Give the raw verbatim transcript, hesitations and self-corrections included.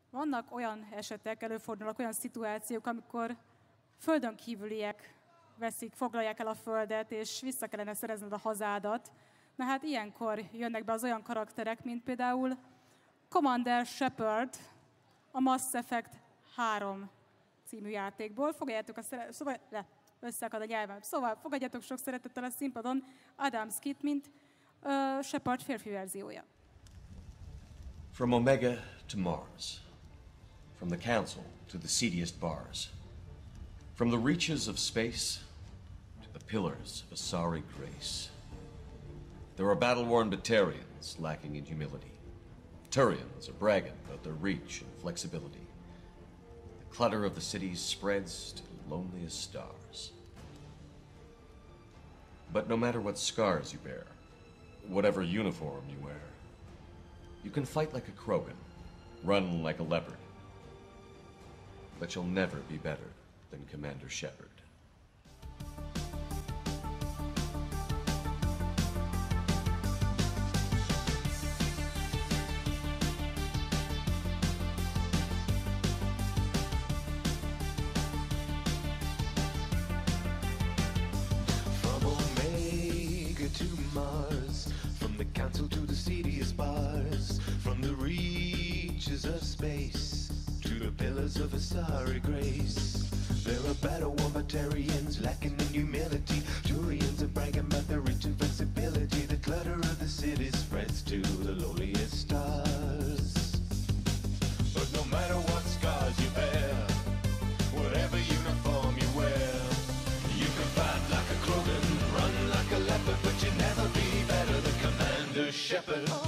Vannak olyan esetek, előfordulnak olyan szituációk, amikor földön kívüliek veszik, foglalják el a földet, és vissza kellene szerezned a hazádat. Na hát ilyenkor jönnek be az olyan karakterek, mint például Commander Shepard, a Mass Effect három című játékból. Fogadjátok a szere... szóval... Le, összeakad a nyelvem. Szóval fogadjátok sok szeretettel a színpadon Adam Skit, mint uh, Shepard férfi verziója. From Omega to Mars. From the Council to the seediest bars. From the reaches of space to the pillars of Asari grace. There are battle-worn Batarians lacking in humility. Turians are bragging about their reach and flexibility. The clutter of the cities spreads to the loneliest stars. But no matter what scars you bear, whatever uniform you wear, you can fight like a Krogan, run like a leopard, but you'll never be better than Commander Shepard. From Omega to Mars, from the Council to the seediest bars, from the reaches of space to the pillars of Asari grace. There are battle-worn Batarians lacking in humility. Turians are bragging about their reach and flexibility. The clutter of the city spreads to the lowliest stars. But no matter what scars you bear, whatever uniform you wear, you can fight like a Krogan, run like a leopard, but you'll never be better than Commander Shepard.